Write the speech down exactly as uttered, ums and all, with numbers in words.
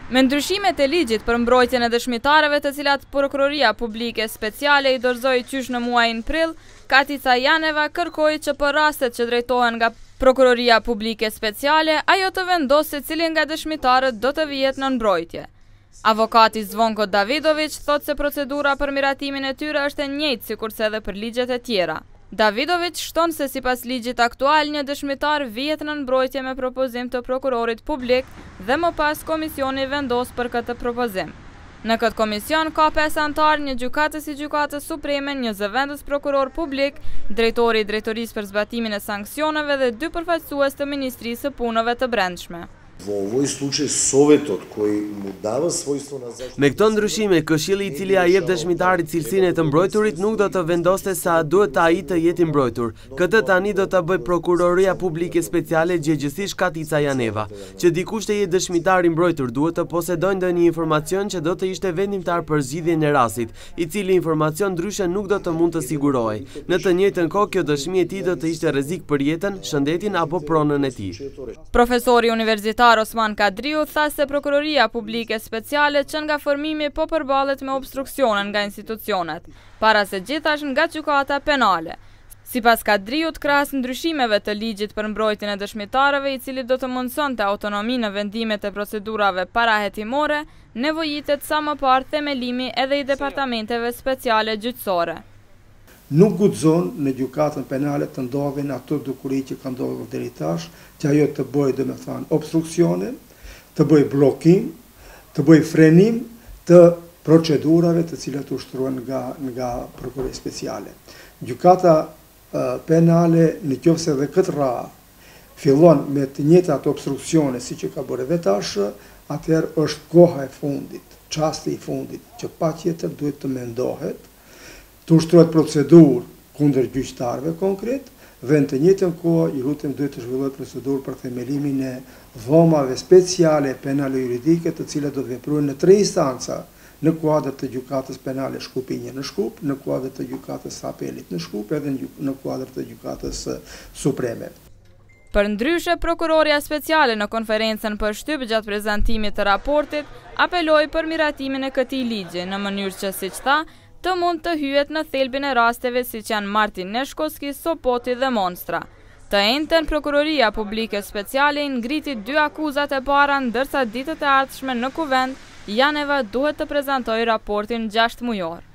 Me ndryshimet e ligjit për mbrojtjen e dëshmitarëve të cilat Prokuroria Publike Speciale i dorëzoi qysh në muajin prill, Katica Janeva kërkoi që për rastet që drejtohen nga Prokuroria Publike Speciale, ajo të vendosë se cili nga dëshmitarët do të vihet në mbrojtje. Avokati Zvonko Davidović thot se procedura për miratimin e tyre është e njëjtë sikurse edhe për ligjet e tjera. Davidović shton se sipas ligjit aktual një dëshmitar vihet në mbrojtje me propozim të prokurorit publik dhe më pas komisioni vendos për këtë propozim. Në këtë komision ka pesë antarë, një gjykatës i gjykatës supreme, një zëvendës prokuror publik, drejtori i drejtorisë për zbatimin e sanksioneve dhe dy përfaqësues të Ministrisë së Punëve të Brendshme. Во овој случај советот кој му дава својство на заштита. Me këto ndryshime, këshilli i cili ia jep dëshmitarit cilësinë e të mbrojturit nuk do të vendoste sa duhet ai të jetë i mbrojtur. Këtë tani do ta bëj Prokuroria Publike Speciale, gjegjesisht Katica Janeva. Që dikush të jetë dëshmitar i mbrojtur duhet të posedojë ndonjë informacion që do të ishte vendimtar për zgjidhjen e rastit, i cili informacion ndryshe nuk do të mund të sigurohej. Në të njëjtën kohë, kjo dëshmi e tij do të ishte rrezik për jetën, shëndetin apo pronën e tij. Profesori universitar Osman Kadriu tha se Prokuroria Publike Speciale që nga formimi po përballet me obstruksionen nga institucionet, para se gjithashtu nga gjykata penale. Sipas Kadriut, krahas ndryshimeve të ligjit për mbrojtjen e dëshmitarëve, i cili do të mundsonte autonomi në vendimet e procedurave parahetimore, nevojitet sa më parë themelimi edhe i departamenteve speciale gjyqësore. Nuk guxon në gjykatën penale të ndodhin ato dukuri që ka ndodhur deri tash, që ajo të bëjë domethënë obstruksione, të bëjë bllokim, të bëjë frenim të procedurave të cilat ushtruhen nga nga prokuroria speciale. Gjykata uh, penale, nëse edhe këtë radhë fillon me të njëjtat obstruksione siç e ka bërë edhe tash, atëherë është koha e fundit, çasti i fundit që patjetër duhet të mendohet të ushtrohet procedurë kundër gjyqtarëve konkret, dhe në të njëjtën kohë i lutem duhet të zhvillohet procedurë për themelimin e dhomave speciale penale juridike, të cilat do të veprojnë në tre instanca, në kuadër të gjykatës penale Shkupi një në Shkup, në kuadër të gjykatës së apelit në Shkup, edhe në kuadër të gjykatës supreme. Për ndryshe, Prokuroria Speciale në konferencën për shtyp gjatë prezantimit të raportit apeloi për miratimin e këtij ligji në mënyrë që, siç tha, të mund të hyet në thelbin e rasteve siç janë Martin Neshkoski, Sopoti dhe Monstra. Të njëjtën, Prokuroria Publike Speciale ngriti dy akuzat e para, ndërsa ditët e ardhshme në kuvend, Janeva duhet të prezantojë raportin gjashtë mujor.